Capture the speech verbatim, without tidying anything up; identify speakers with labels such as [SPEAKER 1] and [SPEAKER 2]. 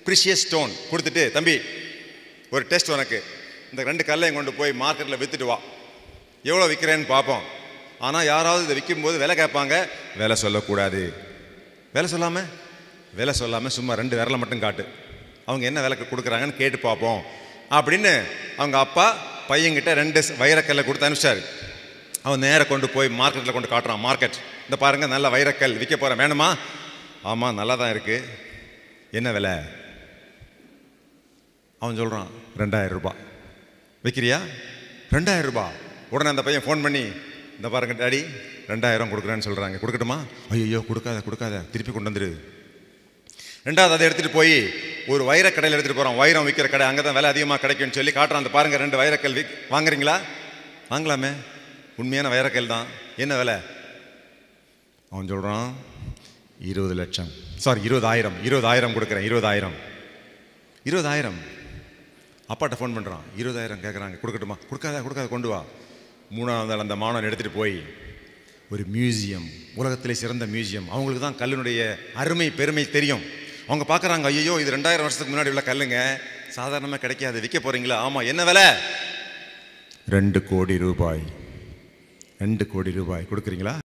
[SPEAKER 1] Precious stone கொடுத்துட்டு, தம்பி ஒரு டெஸ்ட் உனக்கு, இந்த ரெண்டு கல்லையும் கொண்டு போய் மார்க்கெட்டில் விற்றுட்டு வா, எவ்வளோ விற்கிறேன்னு பார்ப்போம். ஆனால் யாராவது இதை விற்கும்போது விலை கேட்பாங்க, விலை சொல்லக்கூடாது. விலை சொல்லாமல் விலை சொல்லாமல் சும்மா ரெண்டு விரலை மட்டும் காட்டு, அவங்க என்ன விலைக்கு கொடுக்குறாங்கன்னு கேட்டு பார்ப்போம் அப்படின்னு அவங்க அப்பா பையன்கிட்ட ரெண்டு வைரக்கல்லை கொடுத்து அனுப்பிச்சாரு. அவன் நேராக கொண்டு போய் மார்க்கெட்டில் கொண்டு காட்டுறான். மார்க்கெட், இந்த பாருங்கள் நல்ல வைரக்கல் விற்க போகிறேன், வேணுமா? ஆமாம் நல்லா தான் இருக்குது, என்ன விலை? அவன் சொல்கிறான் ரெண்டாயிரம் ரூபாய். விற்கிறியா? ரெண்டாயிரம் ரூபாய். உடனே அந்த பையன் ஃபோன் பண்ணி, இந்த பாருங்க டாடி ரெண்டாயிரம் கொடுக்குறேன்னு சொல்கிறாங்க, கொடுக்கட்டுமா? ஐயோ கொடுக்காத கொடுக்காத, திருப்பி கொண்டு வந்துடு. ரெண்டாவது அதை எடுத்துகிட்டு போய் ஒரு வைரக்கடையில் எடுத்துகிட்டு போகிறான். வைரம் விற்கிற கடை, அங்கே தான் விலை அதிகமாக கிடைக்கும்னு சொல்லி காட்டுறான். அந்த பாருங்கள் ரெண்டு வைரக்கல் விக் வாங்குறீங்களா? வாங்கலாமே, உண்மையான வைரக்கல் தான், என்ன விலை? அவன் சொல்கிறான் இருபது லட்சம் சாரி இருபதாயிரம் இருபதாயிரம் கொடுக்குறேன், இருபதாயிரம் இருபதாயிரம். அப்பாட்ட ஃபோன் பண்ணுறான், இருபதாயிரம் கேட்குறாங்க, கொடுக்கட்டுமா? கொடுக்காத கொடுக்காத, கொண்டு வா. மூணாவது நாள் அந்த மாணவன் எடுத்துகிட்டு போய் ஒரு மியூசியம், உலகத்திலே சிறந்த மியூசியம், அவங்களுக்கு தான் கல்லினுடைய அருமை பெருமை தெரியும். அவங்க பார்க்குறாங்க, ஐயோ இது ரெண்டாயிரம் வருஷத்துக்கு முன்னாடி உள்ள கல்லுங்க, சாதாரணமாக கிடைக்காது, விற்க போகிறீங்களா? ஆமாம், என்ன விலை? ரெண்டு கோடி ரூபாய். ரெண்டு கோடி ரூபாய் கொடுக்குறீங்களா?